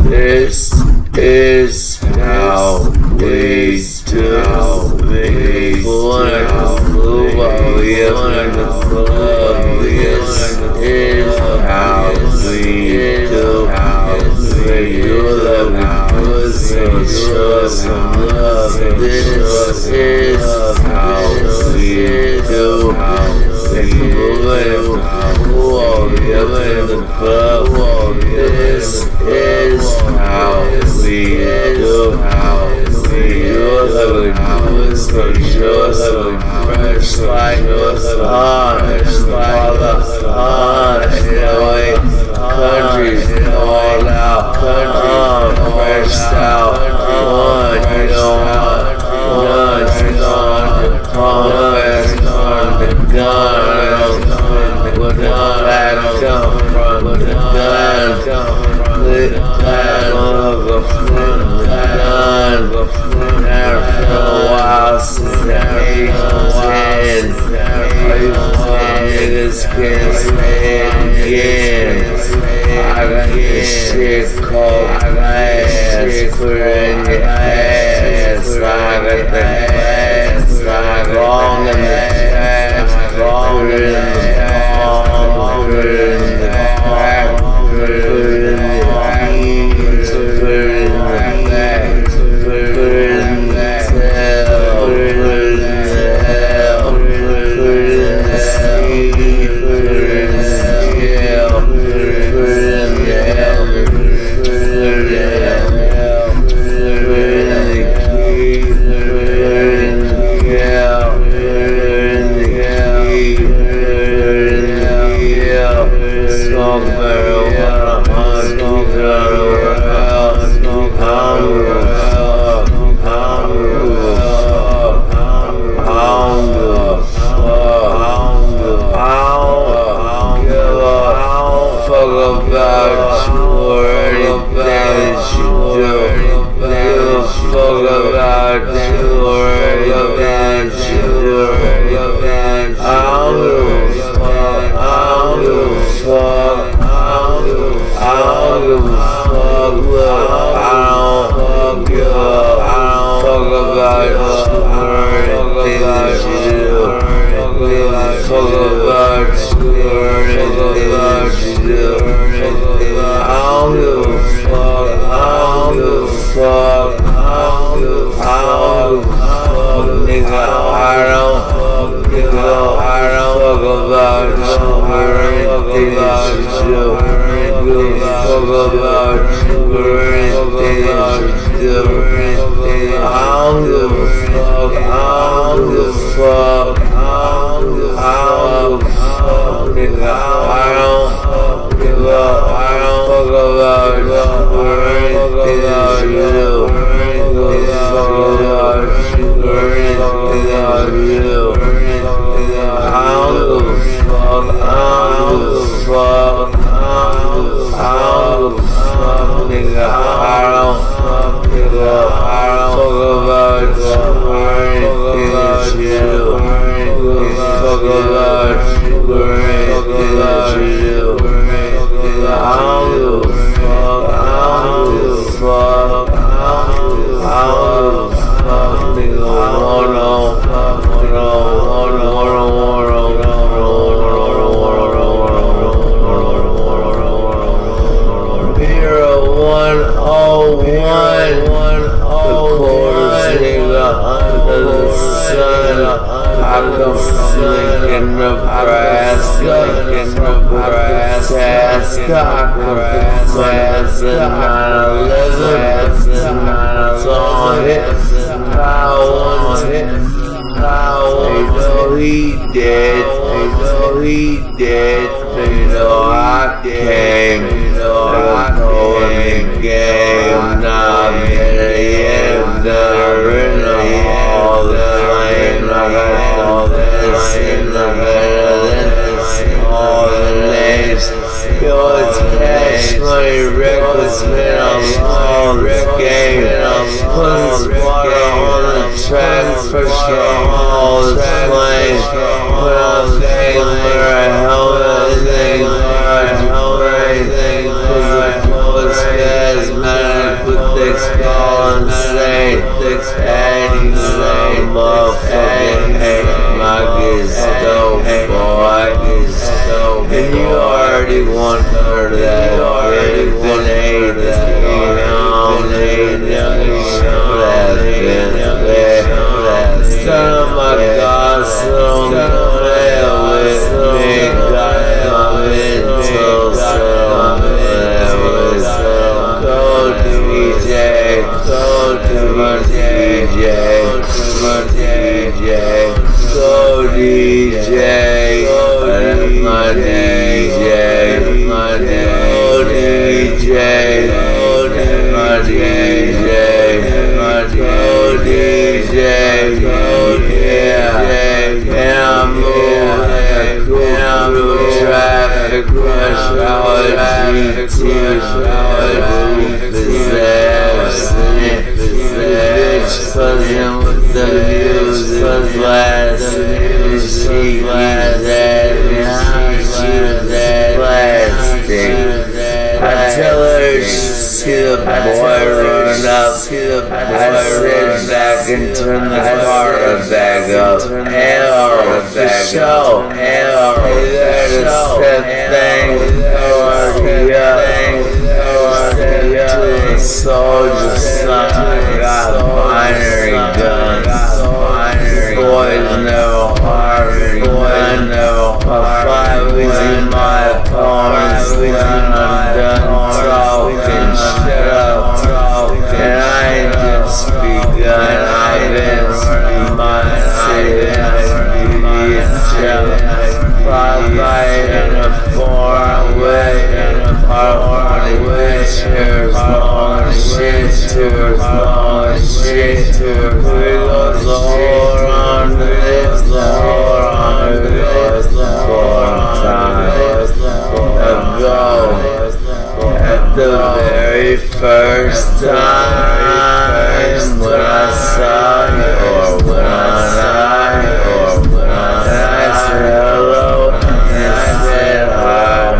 This is how we do these. This is how we do. We do that we put some trust and love. This is how we do. They move in the club. This is how we do. Fresh like countries all out, fresh out, niggas can't say it again. I got this shit called glass, put it in your ass. I got the glass, long in the ass, long in the palm, put it in the back, put it in the knees, put it in the back, put it in the tail, put it in the hell, put it in the sea, put it in the jail, put it in the hell, put it in the hell, put it in the key, put it in the hell, put it in the key, put it in the hell, smoke marijuana, smoke marijuana, about you or anything that you do. Give a fuck about you or anything that you do. I don't give a fuck. I don't give a fuck. I don't give a fuck. Look, I don't give a fuck about you or anything that you do. Give a fuck about you or anything that you do. I don't give a fuck, I don't give a fuck, I don't give a fuck, nigga, I don't give a fuck about you or anything that you do. Give a fuck about you or anything that you do. I don't give a fuck, I don't give a fuck, I don't give a fuck, nigga, I don't give a fuck about you or anything that you do. Give a fuck about you or anything that you do. I don't give a fuck, I don't give a fuck, I don't give a fuck, nigga, I don't give a fuck about you or anything that you do. Give a fuck about you or anything that you do. I don't give a fuck, I don't give a fuck, I don't give a fuck, nigga, he dead, you know I came, I came in the game, now I'm in the all the flame, I got all this, and I'm better than this, all the names, yo, it's cash money, reckless, man, I'm all this game, putting this water on the track, first all this flame, put on the game, wear a helmet, thing, hard to brain, cause the bullets gas, man. Buzzing with the music, blasting, she that plastic. I tell her see the boy run up. I sit back and turn the car back up. Hell, for show. Hell, that thing, to the soldier son, got binary guns. Boys never harm, boys never harm. Five was in my opponents, when I'm done talking, shut up, and I ain't just begun. I've been running my city, fly by in a foreign way, harmonic wheelchairs, long shit tours, long shit tours. We goes the whole run to this, the whole run to this, long time ago. At the very first time when I saw you, or when I said hello, and I said hi,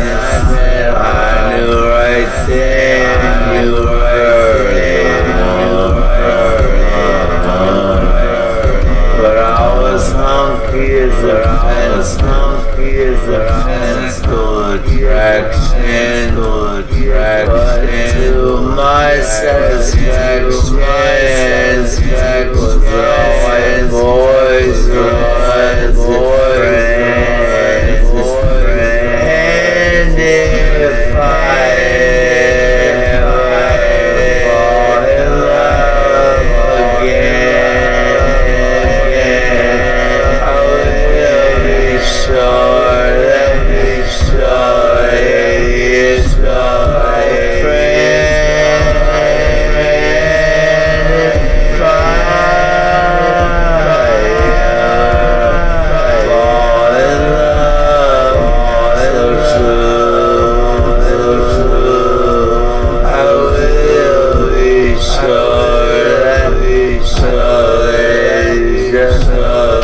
I knew right then you were it. But I was hunky as a physical attraction, but to my satisfaction, was always boys, and if I ever fall in love again, I will be sure that it's my friend. If I fall in love, so true, I will be sure that it's just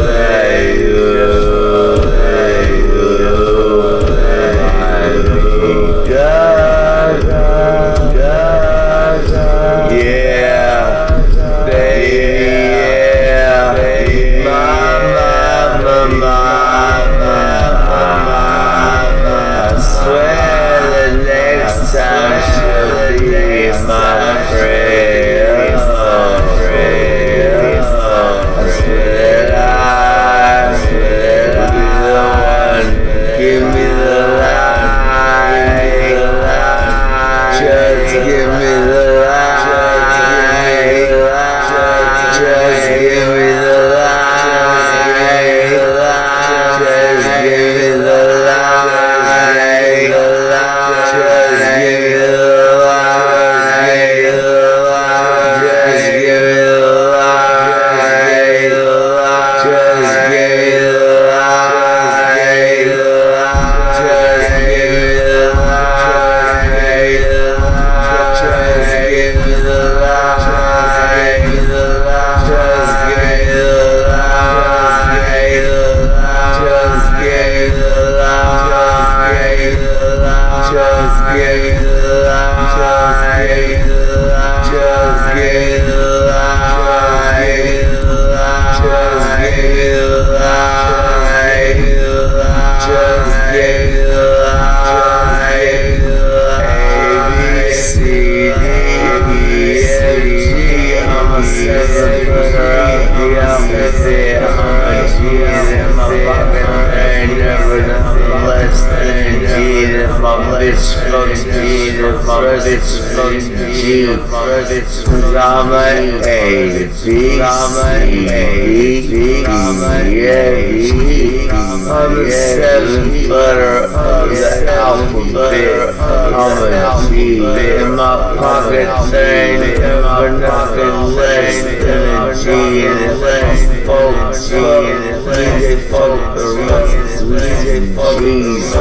I'm the seventh letter of the alphabet. I'm a G. In my pocket there ain't ever nothing less than a G. And it lets folks DJ folk the rest. DJ folk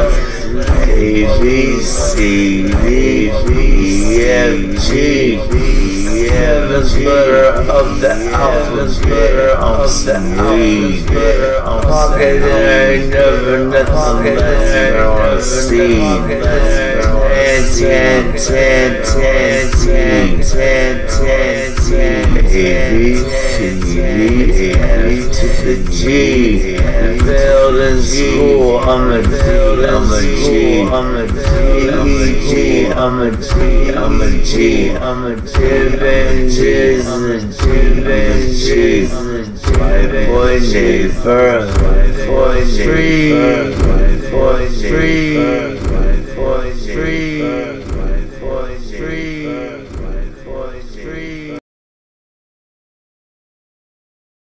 A, B, C, D, E, F, G. Seventh letter of the alphabet. I'm some weed. Pocket I never nothing less on seed. 10, 10, 10, 10, 10, 10, 10, A, B, C, D, A, to the G. Failed in school, I'm a G, I'm a G, I'm a G, I'm a G, I'm a G, I'm a G, my boy neighbor, free, free.